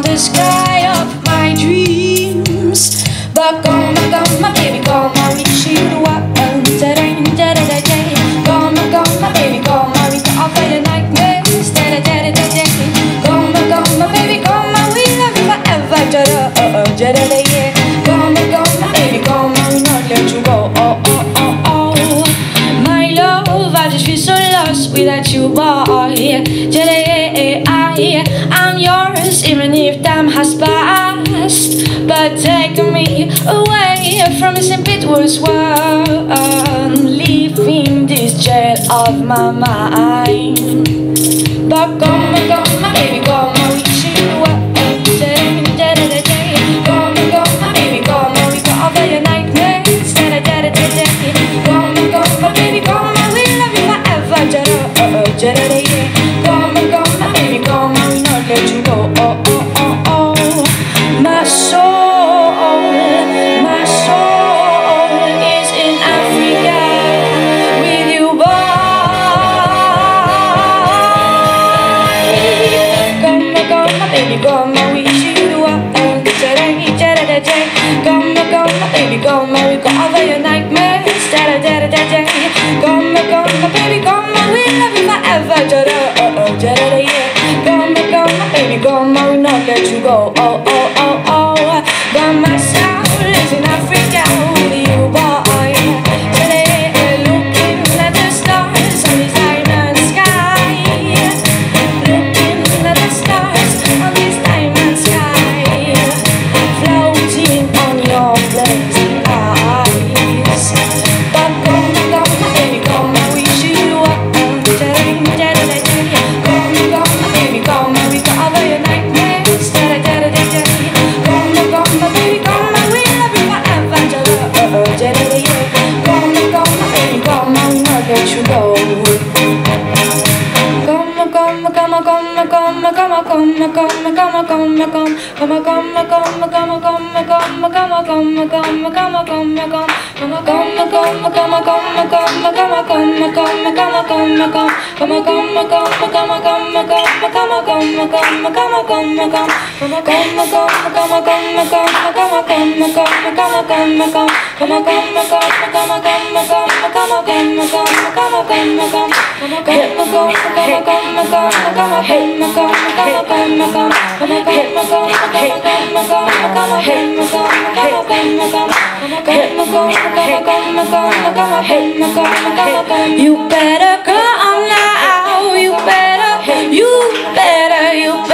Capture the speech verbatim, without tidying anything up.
the sky of my dreams. But come, come, my baby, come, I wish you up. Come, come, my baby, come, I wish all for your nightmares. Come, come, my baby, come, I will love you forever. Come, come, my baby, come, I will not let you go. Oh, oh, oh, oh. My love, I just feel so lost without you, boy. I'm yours, even if time has passed. But take me away from this impetuous world, leaving this jail of my mind. But come, come, my baby, come, I wish you up. Come, come, my baby, come, I will go over your nightmares. Come, come, my baby, come, I will love you forever. Come, come, my baby, come, I will not let you go. Oh, oh, oh, oh. My soul, my soul is in Africa with you, boy. Come, come, my baby, come, I wish you up. Come, come, my baby, come, I will go over your nightmares. Come, come, my baby, come, I will love you forever. Come, come, my baby, come, I will not let you go. Oh, oh, oh, oh. But my soul is in Africa with you, boy. Today, looking at the stars on this diamond sky. Looking at the stars on this diamond sky. Floating on your blazing eyes. But come, come, my baby, come, I wish you up. Come, come, my baby, come, I will go over your nightmares. Come, come, my baby, come, I will love you forever. Come, come, my baby, come, I will not let you go. Come, come, come, come, come, come, come, come, come, come, come, come, come, come, come, come, come, You better come now, you better, you better, you better.